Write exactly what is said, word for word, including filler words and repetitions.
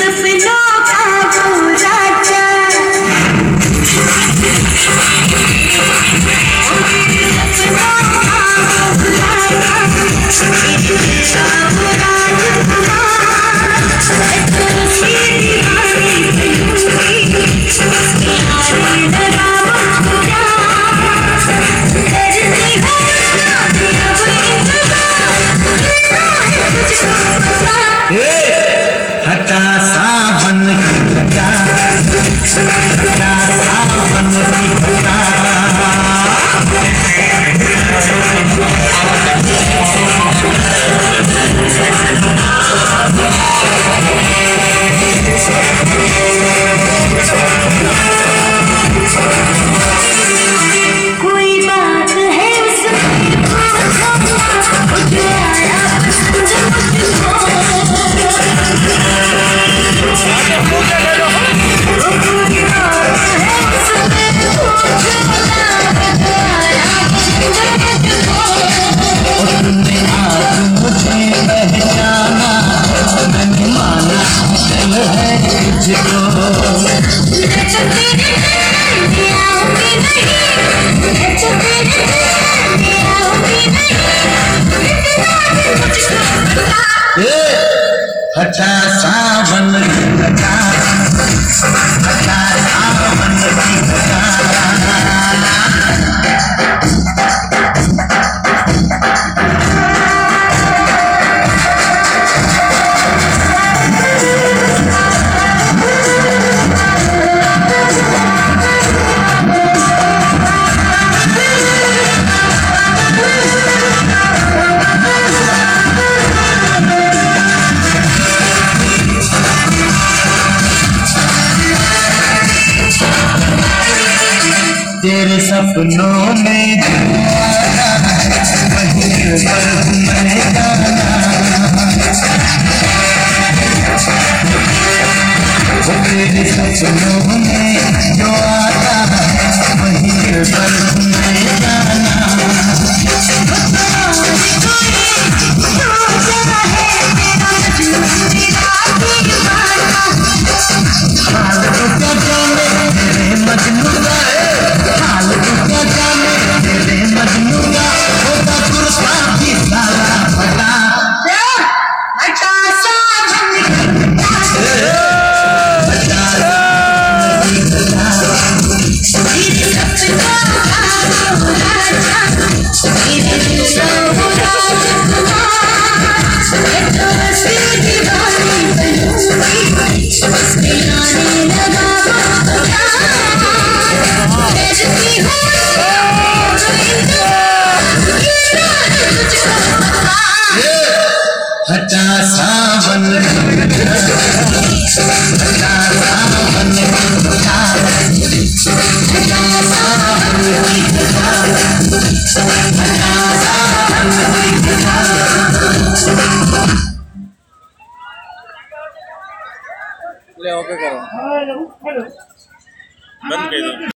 सपनों का वो राजा, हटा सावन की हटा, हटा सावन की हटा। कोई बात है उसमें हटा सावन की हटा, हटा सावन की हटा। तेरे सपनों में वहीं पर मैं जाना, तेरे सपनों में जो आता वहीं पर मैं जाना। हाल तो क्या जाने तेरे मजनू का, हाल तो क्या जाने तेरे मजनू का, होता कुर्ता भी सारा फटा। हटा सावन हटा सावन हटा सावन ले ओके करो, बंद कर दो।